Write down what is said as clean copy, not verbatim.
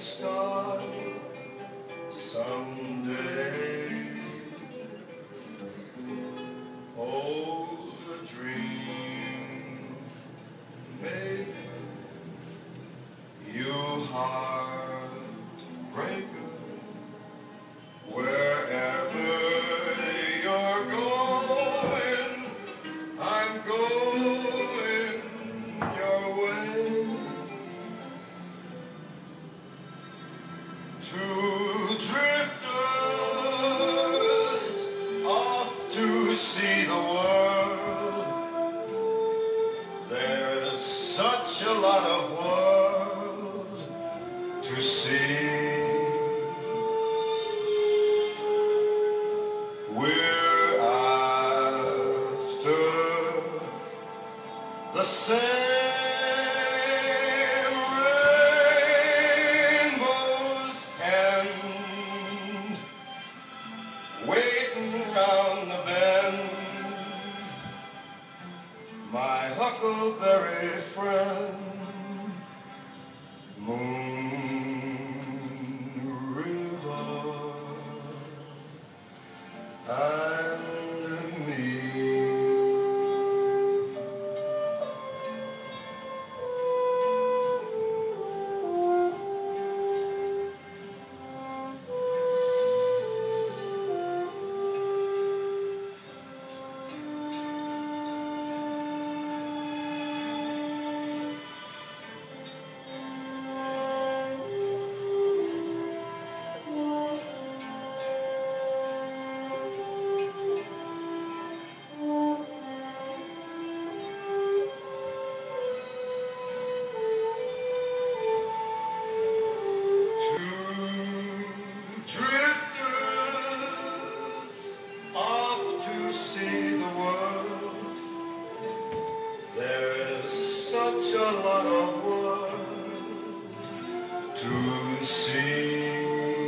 start someday. Oh, the dream maker, you heartbreaker, wherever you're going, I'm going your way. Two drifters off to see the world. There's such a lot of world to see. We're after the same waiting round the bend, my huckleberry friend, Moon River and me. Such a lot of world to see.